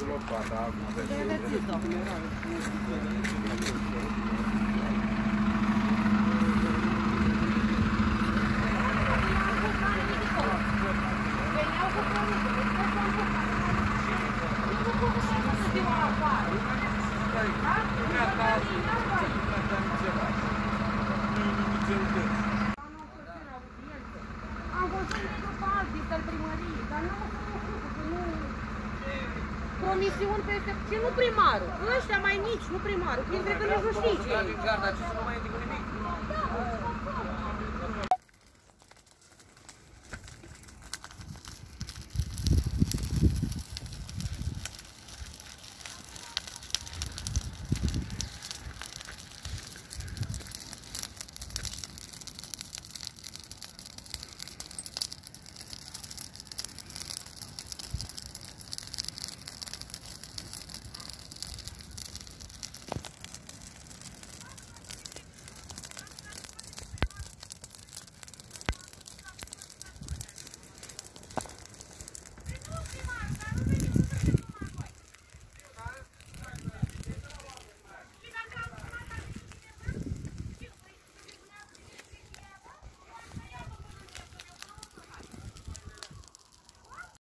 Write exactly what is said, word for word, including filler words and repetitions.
lopata, acum am văzut pe alții, al primăriei, dar nu am făcut, că nu... Promisiuni peste... Ce nu primarul? Ăștia mai mici, nu primarul, că între că nici nu știi ce e.